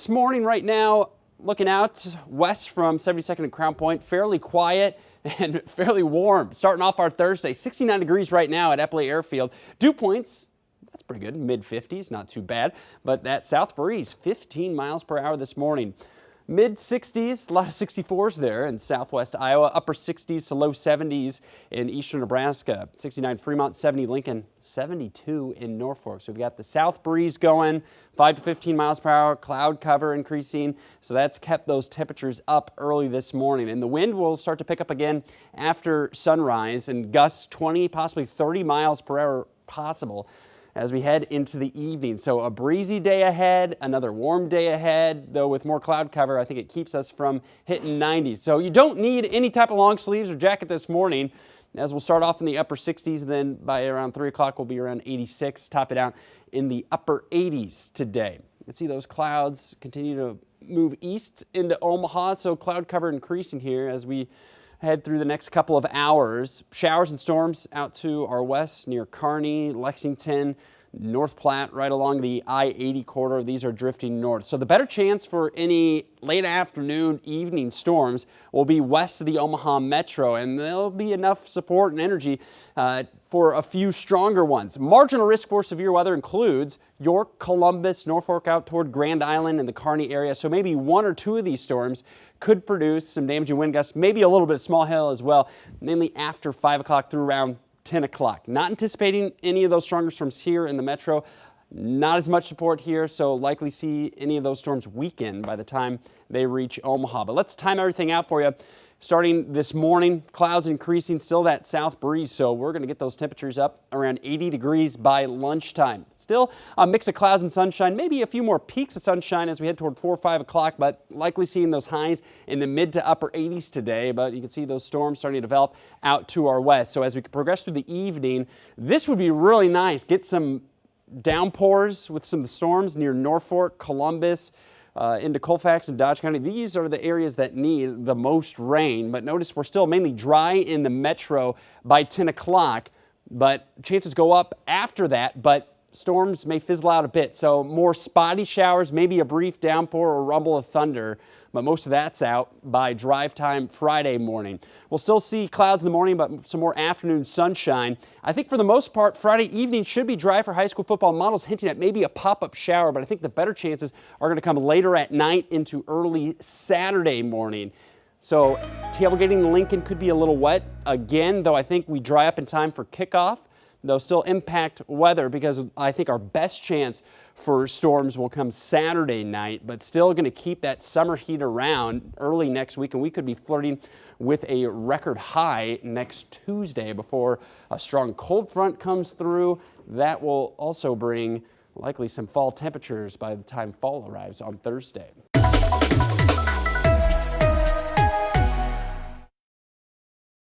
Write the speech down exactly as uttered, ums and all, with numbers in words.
This morning right now, looking out west from seventy-second and Crown Point, fairly quiet and fairly warm. Starting off our Thursday, sixty-nine degrees right now at Eppley Airfield. Dew points, that's pretty good, mid fifties, not too bad. But that south breeze, fifteen miles per hour this morning. Mid sixties, a lot of sixty-fours there in southwest Iowa, upper sixties to low seventies in eastern Nebraska, sixty-nine Fremont, seventy Lincoln, seventy-two in Norfolk. So we've got the south breeze going, five to fifteen miles per hour, cloud cover increasing. So that's kept those temperatures up early this morning. And the wind will start to pick up again after sunrise, and gusts twenty, possibly thirty miles per hour possible as we head into the evening. So a breezy day ahead, another warm day ahead, though with more cloud cover, I think it keeps us from hitting ninety. So you don't need any type of long sleeves or jacket this morning, as we'll start off in the upper sixties, then by around three o'clock we'll be around eighty-six, top it out in the upper eighties today. You can see those clouds continue to move east into Omaha, so cloud cover increasing here as we head through the next couple of hours. Showers and storms out to our west near Kearney, Lexington, North Platte, right along the I eighty corridor. These are drifting north. So the better chance for any late afternoon, evening storms will be west of the Omaha Metro, and there'll be enough support and energy uh, for a few stronger ones. Marginal risk for severe weather includes York, Columbus, Norfolk out toward Grand Island and the Kearney area. So maybe one or two of these storms could produce some damaging wind gusts, maybe a little bit of small hail as well, mainly after five o'clock through around ten o'clock. Not anticipating any of those stronger storms here in the metro. Not as much support here, so likely see any of those storms weaken by the time they reach Omaha. But let's time everything out for you. Starting this morning, clouds increasing, still that south breeze, so we're going to get those temperatures up around eighty degrees by lunchtime. Still a mix of clouds and sunshine, maybe a few more peaks of sunshine as we head toward four or five o'clock, but likely seeing those highs in the mid to upper eighties today. But you can see those storms starting to develop out to our west. So as we progress through the evening, this would be really nice. Get some downpours with some storms near Norfolk, Columbus, Uh, into Colfax and Dodge County. These are the areas that need the most rain, but notice we're still mainly dry in the metro by ten o'clock, but chances go up after that, but storms may fizzle out a bit. So more spotty showers, maybe a brief downpour or rumble of thunder, but most of that's out by drive time Friday morning. We'll still see clouds in the morning, but some more afternoon sunshine. I think for the most part, Friday evening should be dry for high school football. Models hinting at maybe a pop-up shower, but I think the better chances are going to come later at night into early Saturday morning. So tailgating Lincoln could be a little wet again, though I think we dry up in time for kickoff. They'll still impact weather because I think our best chance for storms will come Saturday night, but still going to keep that summer heat around early next week, and we could be flirting with a record high next Tuesday before a strong cold front comes through. That will also bring likely some fall temperatures by the time fall arrives on Thursday.